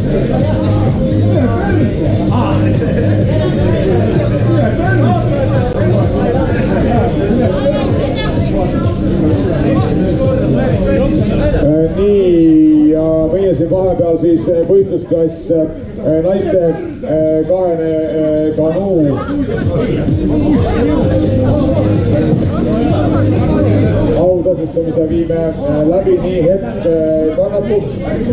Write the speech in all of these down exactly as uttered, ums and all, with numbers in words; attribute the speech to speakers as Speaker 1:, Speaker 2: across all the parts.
Speaker 1: nii, ja meie siin vahepeal siis võistlusklass naiste kahene kanuu autasustamise viime läbi, nii hetk kannatus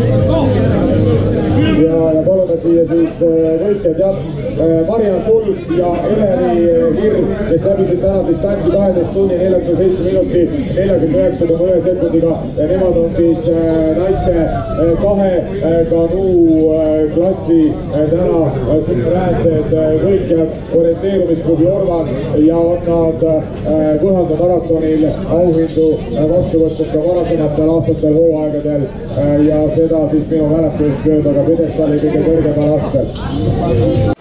Speaker 1: ja, ja palume siia siis võitjad jah, Mariann Sulg ja Eleri Hirv, kes läbisid täna distantsi kaheteist tunni neljakümne seitsme minuti neljakümne üheksa koma ühe sekundiga ja nemad on siis naiste kahe kanuu klassi täna suveräänsed võitjad, orienteerumisklubi Orvan ja on nad Võhanda maratonil auhindu vastu võtnud ka varasematel aastatel hooaegadel ja seda siis minu mäletamist mööda ka pidestalli kõige kõrgemal astel.